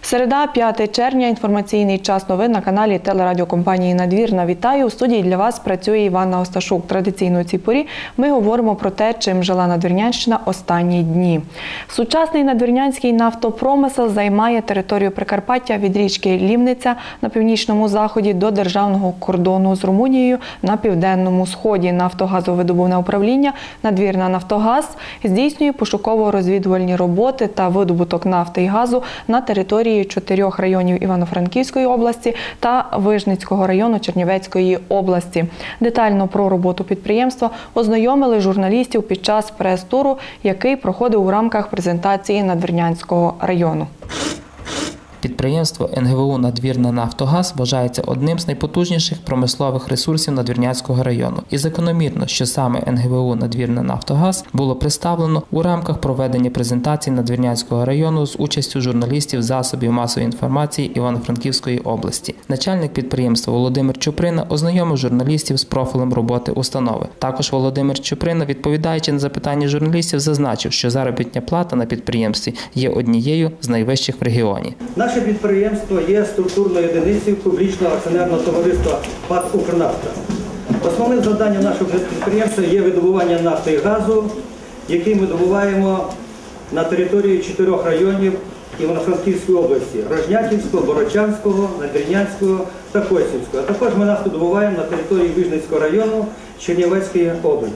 Середа, 5 червня, інформаційний час новин на каналі телерадіокомпанії «Надвірна». Вітаю! У студії для вас працює Іванна Осташук. Традиційно у цій порі ми говоримо про те, чим жила Надвірнянщина останні дні. Сучасний надвірнянський нафтопромисел займає територію Прикарпаття від річки Лімниця на північному заході до державного кордону з Румунією на південному сході. Нафтогазовидобувне управління «Надвірна-Нафтогаз» здійснює пошуково-розвідувальні роботи та видобуток нафти і газу на території 4 районів Івано-Франківської області та Вижницького району Чернівецької області. Детально про роботу підприємства ознайомили журналістів під час прес-туру, який проходив у рамках презентації Надвірнянського району. Підприємство НГВУ «Надвірна-Нафтогаз» вважається одним з найпотужніших промислових ресурсів Надвірнянського району. І закономірно, що саме НГВУ «Надвірна-Нафтогаз» було представлено у рамках проведення презентації Надвірнянського району з участю журналістів засобів масової інформації Івано-Франківської області. Начальник підприємства Володимир Чуприна ознайомив журналістів з профілем роботи установи. Також Володимир Чуприна, відповідаючи на запитання журналістів, зазначив, що заробітна плата на підприємстві є однією з найвищих в регіоні. Наше підприємство є структурною одиницею публічного акціонерного товариства ПАТ «Укрнафта». Основним завданням нашого підприємства є видобування нафти і газу, який ми добуваємо на території 4 районів Івано-Франківської області – Рожнятівського, Борочанського, Надвірнянського та Косівського. А також ми нафту добуваємо на території Вижницького району Чернівецької області.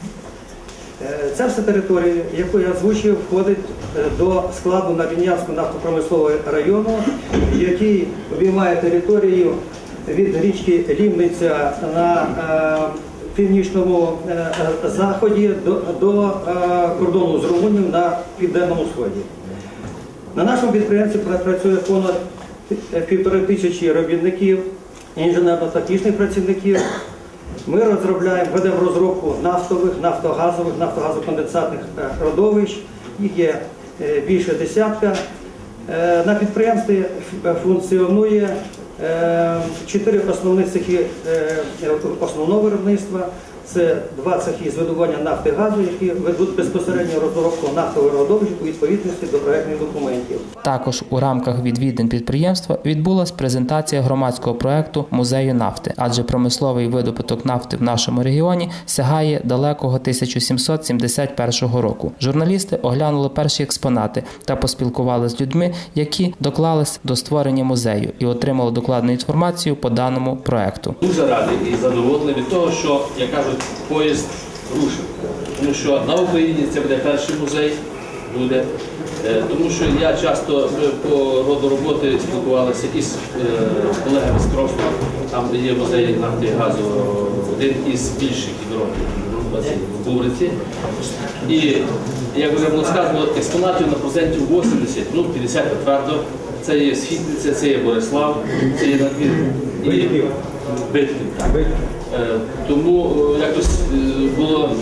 Ця вся територія, яку я озвучив, входить до складу Надвірнянського нафтопромислового району, який обіймає територію від річки Лімниця на північному заході до кордону з Румунією на південному сході. На нашому підприємстві працює понад 1500 робітників, інженерно-технічних працівників. Ми ведемо розробку нафтових, нафтогазових, нафтогазоконденсатних родовищ, їх є більше десятка. На підприємстві функціонує 4 основних цехи основного виробництва. Це 2 цехи з видобування нафти і газу, які ведуть безпосередньо розробку нафтових родовищ у відповідності до проектних документів. Також у рамках відвідин підприємства відбулася презентація громадського проекту «Музею нафти», адже промисловий видобуток нафти в нашому регіоні сягає далекого 1771 року. Журналісти оглянули перші експонати та поспілкувалися з людьми, які доклались до створення музею і отримали докладну інформацію по даному проекту. Дуже радий і задоволений від того, що, як кажуть, поїзд рушив. Тому що на Україні це буде перший музей, тому що я часто по роду роботи спілкувалася із колегами з Кровства, там є музей нафти і газу, один із більших в Бубриці. І, як вже було сказано, експонатів на процентів 80, 50 твердо. Це є Східниця, це є Борислав, це є Надвірна і Битків. Тому якось було,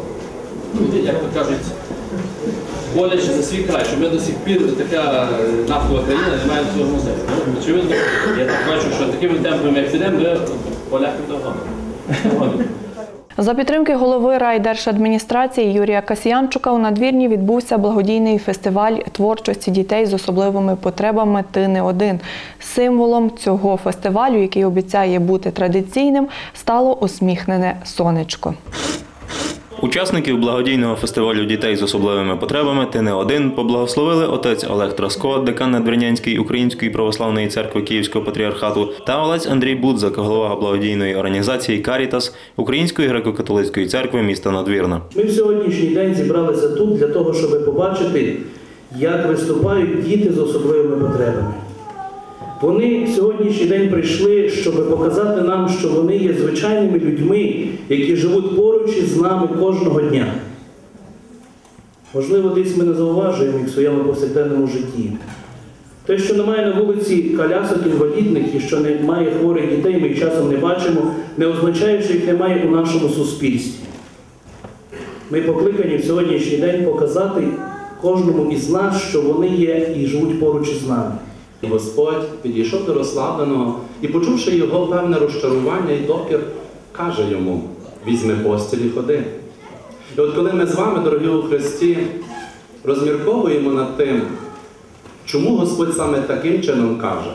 як то кажуть, боляче за свій край, що ми до сих пір така нафтова країна не маємо цього музею. Очевидно, я так бачу, що такими темпами, як підемо, ми поляків догонимо. За підтримки голови райдержадміністрації Юрія Касьянчука у Надвірні відбувся благодійний фестиваль творчості дітей з особливими потребами «Ти не один». Символом цього фестивалю, який обіцяє бути традиційним, стало усміхнене сонечко. Учасників благодійного фестивалю дітей з особливими потребами «Ти не один» поблагословили отець Олег Траско, декан Надвірнянської Української православної церкви Київського патріархату, та отець Андрій Будзак, голова благодійної організації «Карітас» Української греко-католицької церкви міста Надвірна. Ми в сьогоднішній день зібралися тут для того, щоб побачити, як виступають діти з особливими потребами. Вони в сьогоднішній день прийшли, щоб показати нам, що вони є звичайними людьми, які живуть поруч із нами кожного дня. Можливо, десь ми не зауважуємо їх в своєму повсякденному житті. Те, що немає на вулиці колясок інвалідних і що немає хворих дітей, ми їх часом не бачимо, не означає, що їх немає у нашому суспільстві. Ми покликані в сьогоднішній день показати кожному із нас, що вони є і живуть поруч із нами. Господь підійшов до розслабленого і, почувши його певне розчарування і докір, каже йому: «Візьми постіль і ходи». І от коли ми з вами, дорогі у Христі, розмірковуємо над тим, Чому Господь саме таким чином каже?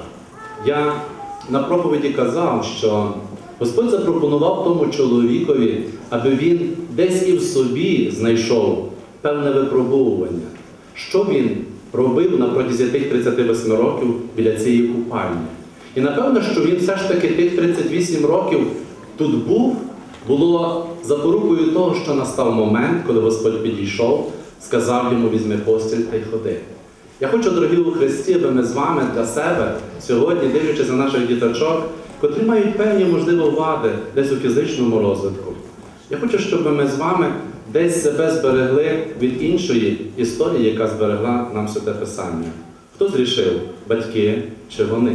Я на проповіді казав, що Господь запропонував тому чоловікові, аби він десь і в собі знайшов певне випробовування. Що він робив на протязі тих 38 років біля цієї купальні? І напевно, що він все ж таки тих 38 років тут був, було запорукою того, що настав момент, коли Господь підійшов, сказав йому: візьми постіль та й ходи. Я хочу, дорогі у Христі, аби ми з вами для себе сьогодні, дивлячись на наших діточок, котрі мають певні, можливо, вади десь у фізичному розвитку. Я хочу, щоб ми з вами десь себе зберегли від іншої історії, яка зберегла нам Святе Писання. Хто зрішив? Батьки чи вони?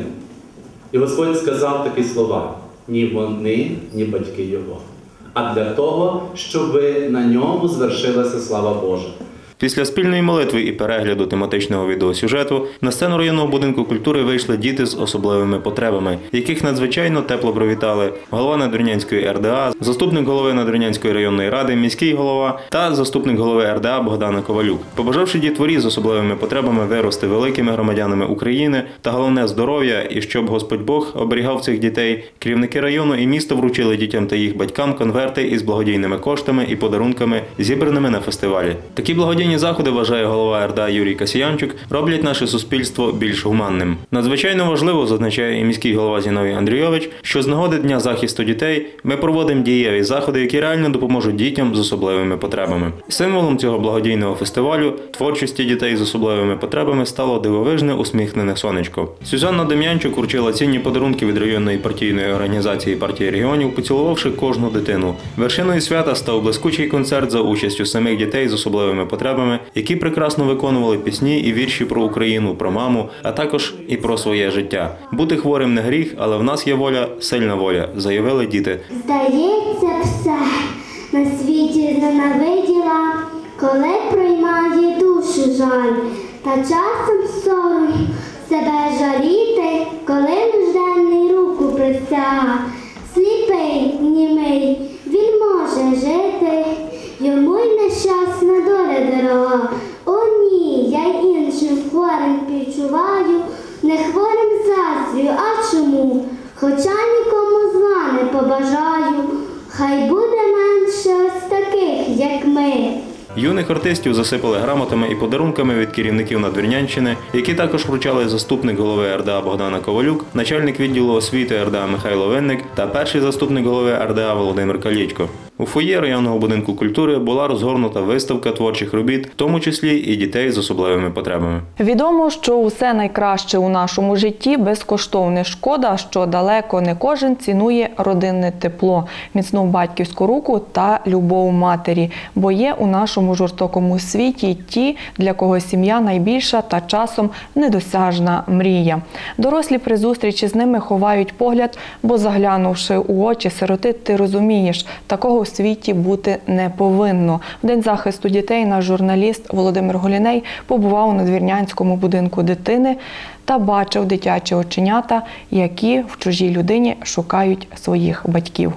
І Господь сказав такі слова: ні вони, ні батьки його, а для того, щоб на ньому звершилася слава Божа. Після спільної молитви і перегляду тематичного відеосюжету на сцену районного будинку культури вийшли діти з особливими потребами, яких надзвичайно тепло привітали голова Надвірнянської РДА, заступник голови Надвірнянської районної ради, міський голова та заступник голови РДА Богдана Ковалюк. Побажавши дітворі з особливими потребами вирости великими громадянами України та головне здоров'я, і щоб Господь Бог оберігав цих дітей, керівники району і міста вручили дітям та їх батькам конверти із благодійними коштами і подарунками, зібраними на фестивалі. Такі благодійні заходи, вважає голова РДА Юрій Касіянчук, роблять наше суспільство більш гуманним. Надзвичайно важливо, зазначає і міський голова Зіновій Андрійович, що з нагоди Дня захисту дітей ми проводимо дієві заходи, які реально допоможуть дітям з особливими потребами. Символом цього благодійного фестивалю творчості дітей з особливими потребами стало дивовижне усміхнене сонечко. Сюзанна Дем'янчук вручила цінні подарунки від районної партійної організації «Партії регіонів», поцілувавши кожну дитину. Вершиною свята став блискучий концерт за участю самих дітей з особливими потребами, які прекрасно виконували пісні і вірші про Україну, про маму, а також і про своє життя. Бути хворим не гріх, але в нас є воля, сильна воля, заявили діти. Здається, все на світі зненавиділа, коли приймає душу жаль, та часом сором себе жаліти, коли нужденний руку простяга. Сліпий, німий, він може жити, йому й нещасна доля дорога. О ні, я й іншим хворим співчуваю, не хворим заздрю, а чому? Хоча нікому зла не побажаю, хай буде менше ось таких, як ми. Юних артистів засипали грамотами і подарунками від керівників Надвірнянщини, які також вручали заступник голови РДА Богдана Ковалюк, начальник відділу освіти РДА Михайло Винник та перший заступник голови РДА Володимир Калічко. У фоє районного будинку культури була розгорнута виставка творчих робіт, в тому числі і дітей з особливими потребами. Відомо, що усе найкраще у нашому житті безкоштовне. Шкода, що далеко не кожен цінує родинне тепло, міцну батьківську руку та любов матері. Бо є у нашому жорстокому світі ті, для кого сім'я найбільша та часом недосяжна мрія. Дорослі при зустрічі з ними ховають погляд, бо заглянувши у очі сироти, ти розумієш, такого в світі бути не повинно. В День захисту дітей наш журналіст Володимир Голіней побував у Надвірнянському будинку дитини та бачив дитячі оченята, які в чужій людині шукають своїх батьків.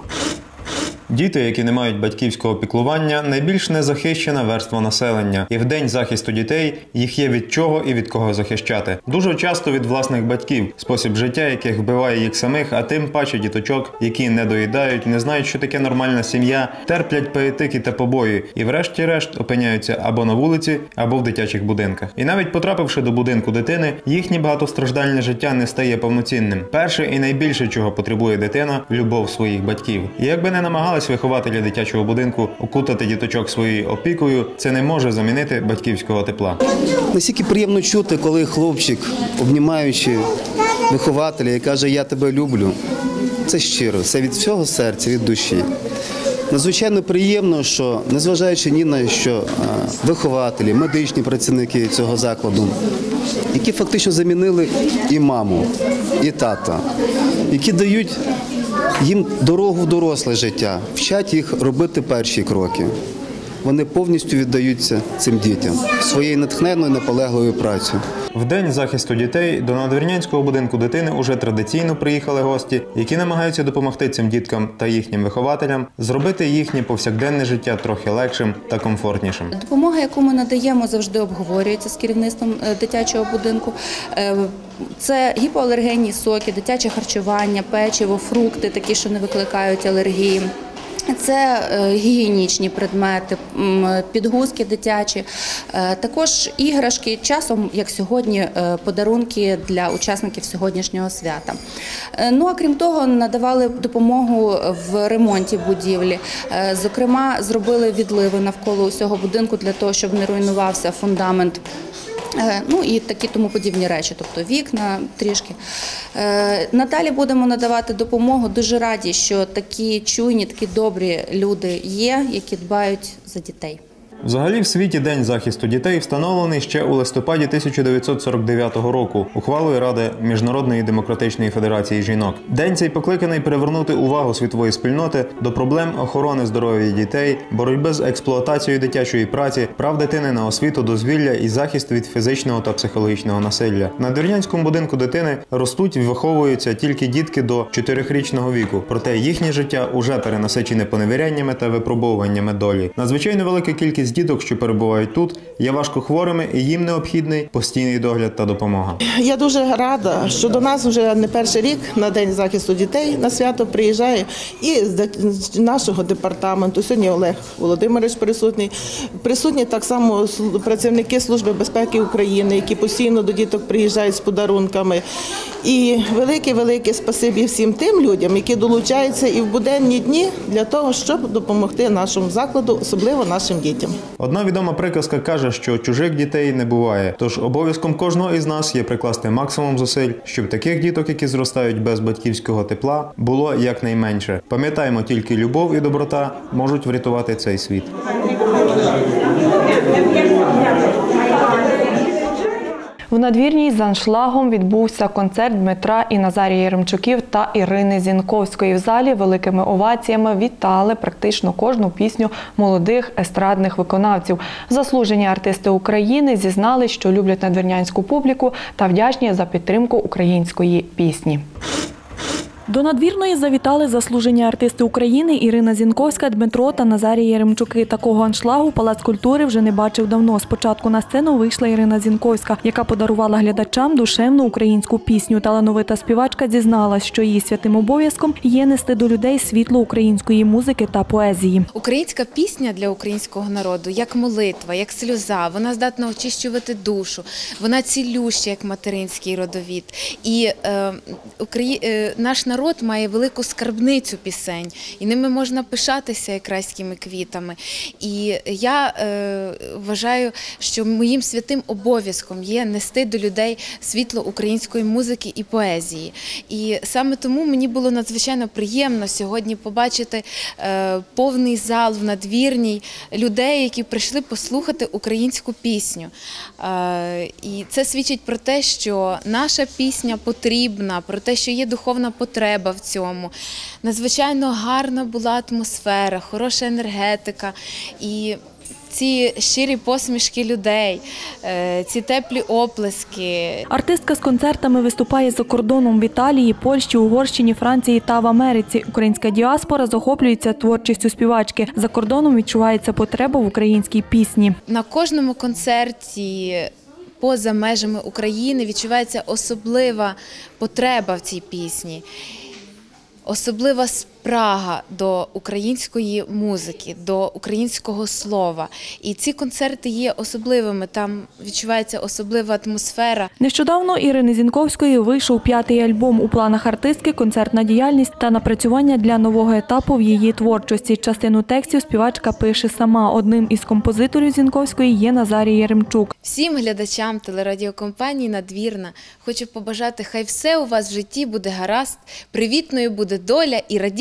Діти, які не мають батьківського піклування, найбільш незахищена верства населення. І в День захисту дітей їх є від чого і від кого захищати. Дуже часто від власних батьків, спосіб життя яких вбиває їх самих, а тим паче діточок, які не доїдають, не знають, що таке нормальна сім'я, терплять паєтики та побої і врешті-решт опиняються або на вулиці, або в дитячих будинках. І навіть потрапивши до будинку дитини, їхнє багатостраждальне життя не стає повноцінним. Перше і найбільше, чого потребує дитина – любов своїх батьків. І якби не намагалися вихователі дитячого будинку окутати діточок своєю опікою, це не може замінити батьківського тепла. Настільки приємно чути, коли хлопчик, обнімаючи вихователя і каже «я тебе люблю». Це щиро, це від всього серця, від душі. Надзвичайно приємно, що, незважаючи ні на що, вихователі, медичні працівники цього закладу, які фактично замінили і маму, і тата, які дають їм дорогу в доросле життя, вчать їх робити перші кроки. Вони повністю віддаються цим дітям своєю натхненною, наполегливою працею. В День захисту дітей до Надвірнянського будинку дитини уже традиційно приїхали гості, які намагаються допомогти цим діткам та їхнім вихователям зробити їхнє повсякденне життя трохи легшим та комфортнішим. Допомога, яку ми надаємо, завжди обговорюється з керівництвом дитячого будинку. Це гіпоалергенні соки, дитяче харчування, печиво, фрукти, такі, що не викликають алергії. Це гігієнічні предмети, підгузки дитячі, також іграшки, часом, як сьогодні, подарунки для учасників сьогоднішнього свята. Ну, а крім того, надавали допомогу в ремонті будівлі. Зокрема, зробили відливи навколо усього будинку для того, щоб не руйнувався фундамент. Ну і такі тому подібні речі, тобто вікна трішки. Надалі будемо надавати допомогу. Дуже раді, що такі чуйні, такі добрі люди є, які дбають за дітей. Взагалі в світі День захисту дітей встановлений ще у листопаді 1949 року ухвалою Ради Міжнародної демократичної федерації жінок. День цей покликаний привернути увагу світової спільноти до проблем охорони здоров'я дітей, боротьби з експлуатацією дитячої праці, прав дитини на освіту, дозвілля і захист від фізичного та психологічного насилля. На Надвірнянському будинку дитини ростуть і виховуються тільки дітки до 4-річного віку, проте їхнє життя уже перенасичене поневіряннями та випробовуваннями долі. Надзвичайно велика кількість діток, що перебувають тут, є важкохворими і їм необхідний постійний догляд та допомога. Я дуже рада, що до нас вже не перший рік на День захисту дітей на свято приїжджає і з нашого департаменту. Сьогодні Олег Володимирович присутній. Присутні так само працівники Служби безпеки України, які постійно до діток приїжджають з подарунками. І велике спасибі всім тим людям, які долучаються і в буденні дні для того, щоб допомогти нашому закладу, особливо нашим дітям. Одна відома приказка каже, що чужих дітей не буває, тож обов'язком кожного із нас є прикласти максимум зусиль, щоб таких діток, які зростають без батьківського тепла, було якнайменше. Пам'ятаємо, тільки любов і доброта можуть врятувати цей світ. В Надвірній з аншлагом відбувся концерт Дмитра і Назарія Єремчуків та Ірини Зінковської. В залі великими оваціями вітали практично кожну пісню молодих естрадних виконавців. Заслужені артисти України зізнали, що люблять надвірнянську публіку та вдячні за підтримку української пісні. До Надвірної завітали заслужені артисти України Ірина Зінковська, Дмитро та Назарій Єремчуки. Такого аншлагу Палац культури вже не бачив давно. Спочатку на сцену вийшла Ірина Зінковська, яка подарувала глядачам душевну українську пісню. Талановита співачка зізналась, що її святим обов'язком є нести до людей світло української музики та поезії. Українська пісня для українського народу як молитва, як сльоза. Вона здатна очищувати душу, вона цілюща, як материнський родовід. І наш народ має велику скарбницю пісень, і ними можна пишатися як райськими квітами. І я вважаю, що моїм святим обов'язком є нести до людей світло української музики і поезії. І саме тому мені було надзвичайно приємно сьогодні побачити повний зал в Надвірній людей, які прийшли послухати українську пісню. І це свідчить про те, що наша пісня потрібна, про те, що є духовна потреба в цьому. Надзвичайно гарна була атмосфера, хороша енергетика і ці щирі посмішки людей, ці теплі оплески. Артистка з концертами виступає за кордоном в Італії, Польщі, Угорщині, Франції та в Америці. Українська діаспора захоплюється творчістю співачки. За кордоном відчувається потреба в українській пісні. На кожному концерті поза межами України відчувається особлива потреба в цій пісні, особлива спрага до української музики, до українського слова. І ці концерти є особливими, там відчувається особлива атмосфера. Нещодавно Ірини Зінковської вийшов 5-й альбом. У планах артистки – концертна діяльність та напрацювання для нового етапу в її творчості. Частину текстів співачка пише сама. Одним із композиторів Зінковської є Назарій Єремчук. Всім глядачам телерадіокомпанії «Надвірна» хочу побажати, хай все у вас в житті буде гаразд, привітною буде доля і радіючою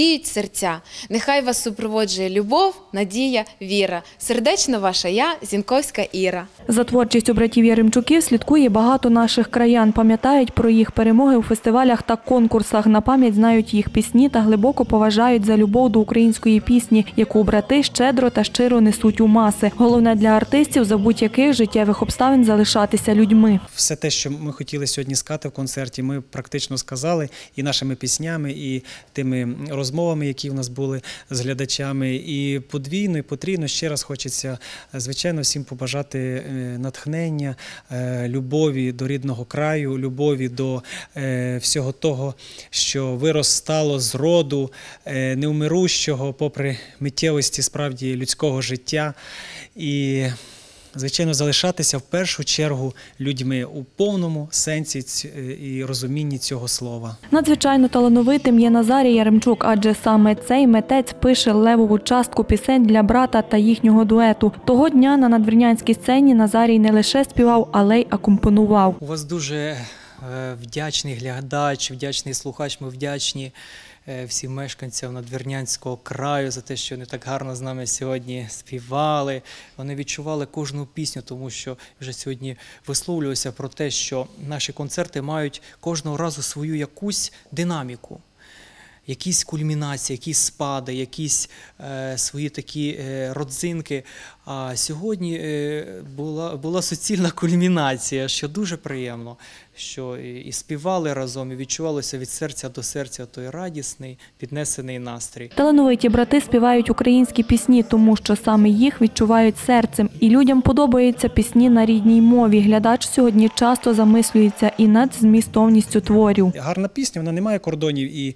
гріють серця. Нехай вас супроводжує любов, надія, віра. Сердечно ваша я, Зінковська Іра. За творчістю братів Яремчуків слідкує багато наших краян. Пам'ятають про їх перемоги у фестивалях та конкурсах. На пам'ять знають їх пісні та глибоко поважають за любов до української пісні, яку брати щедро та щиро несуть у маси. Головне для артистів, за будь-яких життєвих обставин залишатися людьми. Все те, що ми хотіли сьогодні сказати в концерті, ми практично сказали і нашими піснями, і тими розмовами, які в нас були з глядачами. І подвійно, і потрійно ще раз хочеться, звичайно, всім побажати натхнення, любові до рідного краю, любові до всього того, що виростало з роду неумирущого, попри миттєвості справді людського життя. І звичайно, залишатися в першу чергу людьми у повному сенсі і розумінні цього слова. Надзвичайно талановитим є Назарій Яремчук, адже саме цей митець пише левову частку пісень для брата та їхнього дуету. Того дня на надвірнянській сцені Назарій не лише співав, але й акомпонував. У вас дуже вдячний глядач, вдячний слухач, ми вдячні всім мешканцям Надвірнянського краю за те, що вони так гарно з нами сьогодні співали. Вони відчували кожну пісню, тому що вже сьогодні висловлювався про те, що наші концерти мають кожного разу свою якусь динаміку. Якісь кульмінації, якісь спади, якісь свої такі родзинки. А сьогодні була суцільна кульмінація, що дуже приємно, що і співали разом, і відчувалося від серця до серця той радісний, піднесений настрій. Талановиті брати співають українські пісні, тому що саме їх відчувають серцем. І людям подобаються пісні на рідній мові. Глядач сьогодні часто замислюється і над змістовністю творів. Гарна пісня, вона не має кордонів, і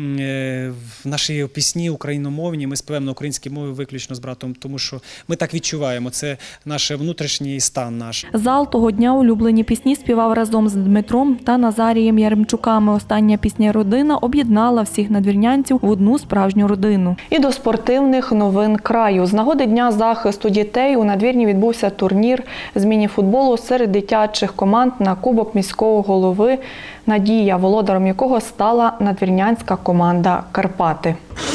в нашій пісні україномовні ми співаємо на українській мові виключно з братом, тому що ми так відчуваємо, це наш внутрішній стан наш. Зал того дня улюблені пісні співав разом з Дмитром та Назарієм Яремчуками. Остання пісня «Родина» об'єднала всіх надвірнянців в одну справжню родину. І до спортивних новин краю. З нагоди Дня захисту дітей у Надвірні відбувся турнір з міні-футболу серед дитячих команд на Кубок міського голови «Надія», володаром якого стала надвірнянська команда «Карпати».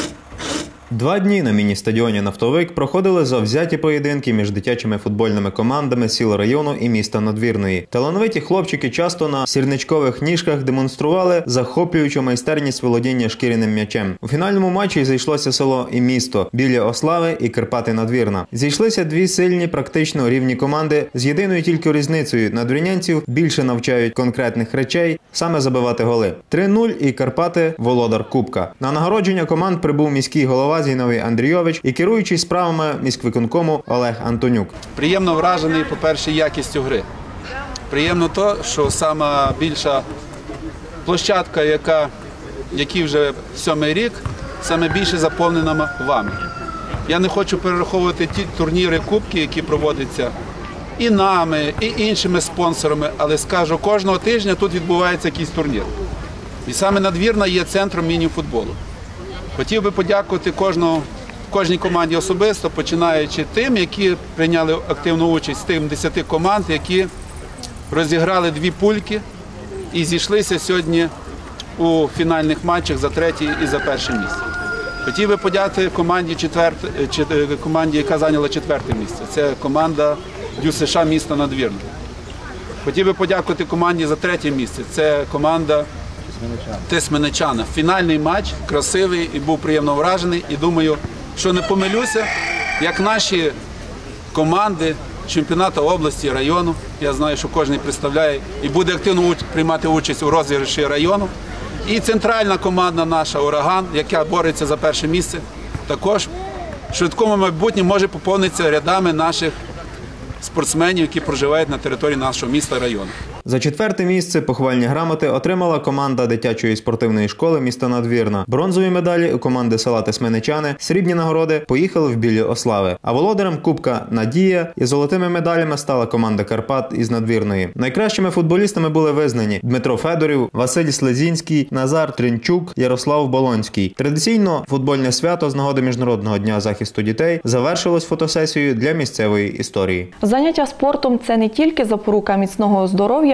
2 дні на міні-стадіоні «Нафтовик» проходили завзяті поєдинки між дитячими футбольними командами сіл району і міста Надвірної. Талановиті хлопчики часто на сірничкових ніжках демонстрували захоплюючу майстерність володіння шкіряним м'ячем. У фінальному матчі зійшлося село і місто – Біля Ослави і Карпати-Надвірна. Зійшлися 2 сильні, практично рівні команди з єдиною тільки різницею – надвірнянців більше навчають конкретних речей – саме забивати голи. 3-0 і Карпати – володар Кубка. На нагородження команд прибув міський голова Зіновій Андрійович і керуючий справами міськвиконкому Олег Антонюк. Приємно вражений, по-перше, якістю гри. Приємно то, що сама більша площадка, який вже 7-й рік, саме більше заповнена вами. Я не хочу перераховувати ті турніри, кубки, які проводяться і нами, і іншими спонсорами, але скажу, кожного тижня тут відбувається якийсь турнір. І саме Надвірна є центром міні-футболу. Хотів би подякувати кожній команді особисто, починаючи тим, які прийняли активну участь з тим 10 команд, які розіграли 2 пульки і зійшлися сьогодні у фінальних матчах за 3-й і за 1-й місце. Хотів би подякувати команді, яка зайняла 4-те місце. Це команда ДЮСШ міста Надвірна. Хотів би подякувати команді за 3-те місце. Це команда Тисменичана. Фінальний матч, красивий, і був приємно вражений. І думаю, що не помилюся, як наші команди чемпіонату області, району, я знаю, що кожен представляє і буде активно приймати участь у розіграші району. І центральна команда наша «Ураган», яка бореться за 1-е місце, також в швидкому майбутньому може поповнитися рядами наших спортсменів, які проживають на території нашого міста, району. За 4-те місце похвальні грамоти отримала команда дитячої спортивної школи міста Надвірна. Бронзові медалі у команди села Тисменичани, срібні нагороди поїхали в Білі Ослави. А володарем Кубка «Надія» і золотими медалями стала команда Карпат із Надвірної. Найкращими футболістами були визнані Дмитро Федорів, Василь Слезінський, Назар Тринчук, Ярослав Болонський. Традиційно футбольне свято з нагоди Міжнародного дня захисту дітей завершилось фотосесією для місцевої історії. Заняття спортом – це не тільки запорука міцного здоров'я,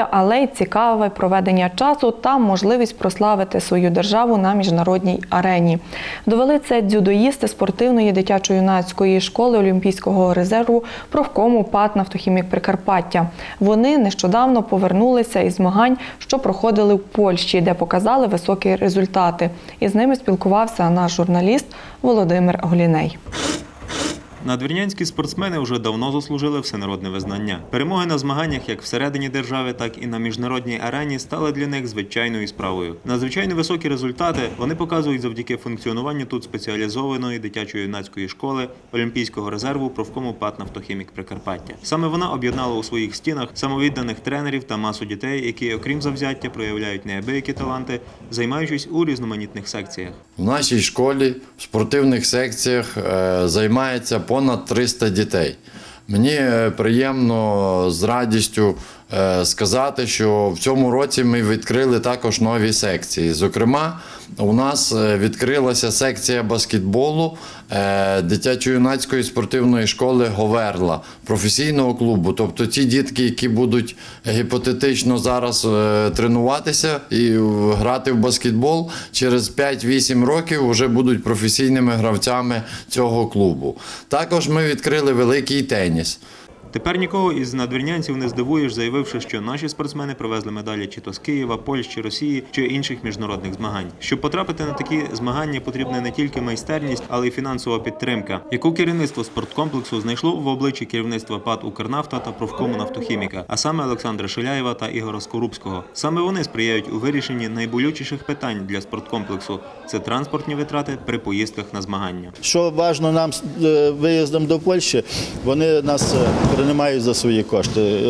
здоров'я, але й цікаве проведення часу та можливість прославити свою державу на міжнародній арені. Довели це дзюдоїсти спортивної дитячо-юнацької школи Олімпійського резерву профкому ПАТ «Нафтохімік Прикарпаття». Вони нещодавно повернулися із змагань, що проходили в Польщі, де показали високі результати. Із ними спілкувався наш журналіст Володимир Голіней. Надвірнянські спортсмени вже давно заслужили всенародне визнання. Перемоги на змаганнях як всередині держави, так і на міжнародній арені стали для них звичайною справою. Надзвичайно високі результати вони показують завдяки функціонуванню тут спеціалізованої дитячо-юнацької школи Олімпійського резерву профкому ПАТ «Нафтохімік Прикарпаття». Саме вона об'єднала у своїх стінах самовідданих тренерів та масу дітей, які, окрім завзяття, проявляють неабиякі таланти, займаючись у різноманітних секціях. В нашій школі в спортивних секціях займається понад 300 дітей. Мені приємно з радістю сказати, що в цьому році ми відкрили також нові секції. Зокрема, у нас відкрилася секція баскетболу дитячо-юнацької спортивної школи «Говерла», професійного клубу. Тобто ті дітки, які будуть гіпотетично зараз тренуватися і грати в баскетбол, через 5-8 років вже будуть професійними гравцями цього клубу. Також ми відкрили великий теніс. Тепер нікого із надвірнянців не здивуєш, заявивши, що наші спортсмени привезли медалі чи то з Києва, Польщі, Росії чи інших міжнародних змагань. Щоб потрапити на такі змагання, потрібна не тільки майстерність, але й фінансова підтримка, яку керівництво спорткомплексу знайшло в обличчі керівництва ПАТ «Укрнафта» та профкому «Нафтохіміка», а саме Олександра Шиляєва та Ігора Скорубського. Саме вони сприяють у вирішенні найболючіших питань для спорткомплексу – це транспортні витрати при поїздках на змагання. Що важливо нам виїздом до Польщі, вони нас приймають за свої кошти,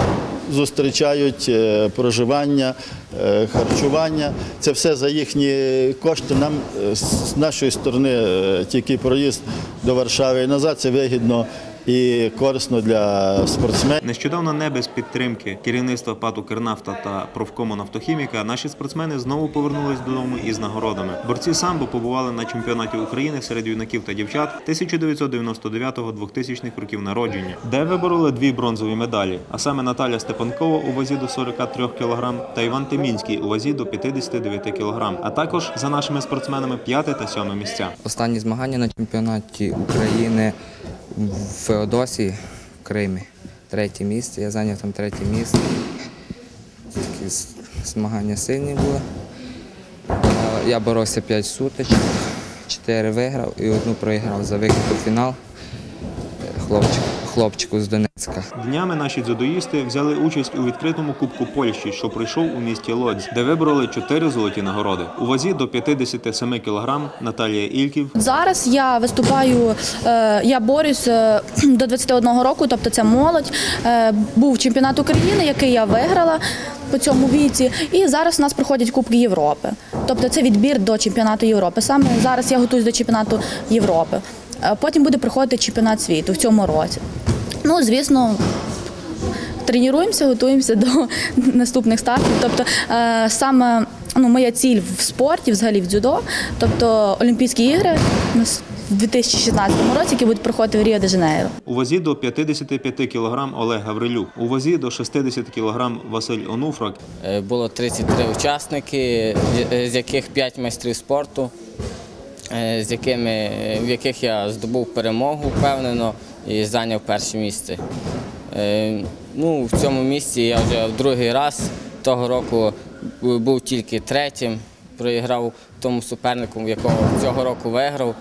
зустрічають проживання, харчування. Це все за їхні кошти. Нам з нашої сторони тільки проїзд до Варшави і назад – це вигідно і корисно для спортсменів. Нещодавно не без підтримки керівництва ПАТ «Укрнафта» та профкому «Нафтохіміка» наші спортсмени знову повернулись додому із нагородами. Борці самбо побували на чемпіонаті України серед юнаків та дівчат 1999-2000 років народження, де вибороли 2 бронзові медалі, а саме Наталя Степанкова у вазі до 43 кг та Іван Темінський у вазі до 59 кг, а також за нашими спортсменами 5 та 7 місця. Останні змагання на чемпіонаті України в Феодосії, в Кримі. 3-е місце, я зайняв там 3-е місце. Такі змагання сильні були. Я боровся 5 сутичок, 4 виграв і 1 проіграв за вихід у фінал хлопчику з Донецька. Днями наші дзюдоїсти взяли участь у відкритому Кубку Польщі, що пройшов у місті Лодзь, де вибороли 4 золоті нагороди. У вазі до 57 кг Наталія Ільків. Зараз я виступаю, я борюсь до 21 року, тобто це молодь. Був чемпіонат України, який я виграла по цьому віці, і зараз у нас проходять Кубки Європи. Тобто це відбір до чемпіонату Європи. Саме зараз я готуюсь до чемпіонату Європи. Потім буде проходити чемпіонат світу в цьому році. Ну, звісно, тренуємося, готуємося до наступних стартів. Тобто саме моя ціль в спорті, взагалі в дзюдо, тобто Олімпійські ігри в 2016 році, які будуть проходити в Ріо-де-Жанейро. У вазі до 55 кг Олег Гаврилюк, у вазі до 60 кг Василь Онуфрак. Було 33 учасники, з яких 5 майстрів спорту, в яких я здобув перемогу, впевнено, і зайняв 1-е місце. В цьому місці я вже в 2-й раз, того року був тільки 3-м, проіграв тому супернику, якого цього року виграв.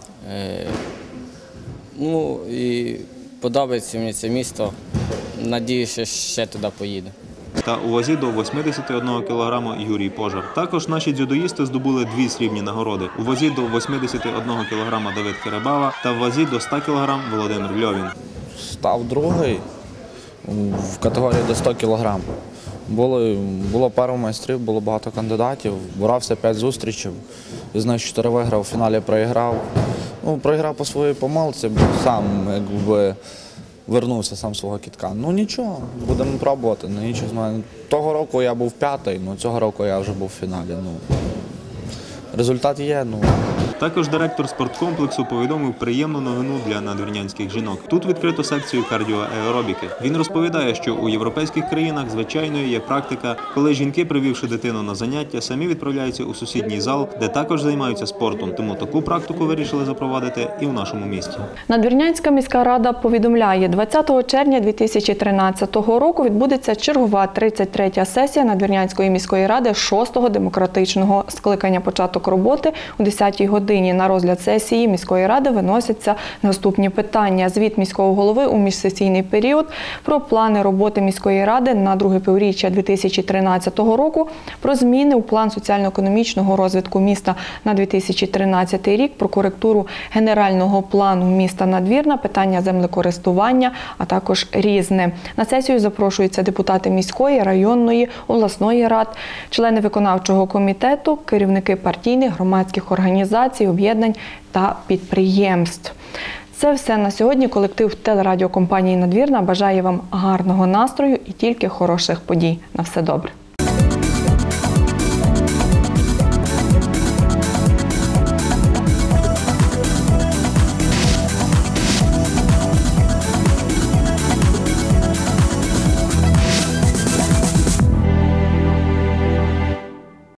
І подобається мені це місто, надіюся, що ще туди поїду. Та у вазі до 81 кг Юрій Пожар. Також наші дзюдоїсти здобули 2 срібні нагороди. У вазі до 81 кг Давид Керебава та в вазі до 100 кг Володимир Льовін. Став 2-й в категорії до 100 кг. Було пару майстрів, було багато кандидатів, борався 5 зустрічей, з них 4 виграв, в фіналі проіграв. Проіграв по своїй помилці, бо сам вернувся сам свого кітка. Нічого, будемо пробувати. Того року я був 5-й, цього року я вже був в фіналі. результат є. Також директор спорткомплексу повідомив приємну новину для надвірнянських жінок. Тут відкрито секцію кардіоаеробіки. Він розповідає, що у європейських країнах звичайною є практика, коли жінки, привівши дитину на заняття, самі відправляються у сусідній зал, де також займаються спортом. Тому таку практику вирішили запровадити і в нашому місті. Надвірнянська міська рада повідомляє, 20 червня 2013 року відбудеться чергова 33-я сесія Надвірнянської міської ради 6-го демократичного скликання. Початок роботи о 10-й годині. На розгляд сесії міської ради виносяться наступні питання. Звіт міського голови у міжсесійний період, про плани роботи міської ради на друге півріччя 2013 року, про зміни у план соціально-економічного розвитку міста на 2013 рік, про коректуру генерального плану міста Надвірна, питання землекористування, а також різне. На сесію запрошуються депутати міської, районної, обласної рад, члени виконавчого комітету, керівники партійних, громадських організацій, об'єднань та підприємств. Це все на сьогодні. Колектив телерадіокомпанії «Надвірна» бажає вам гарного настрою і тільки хороших подій. На все добре.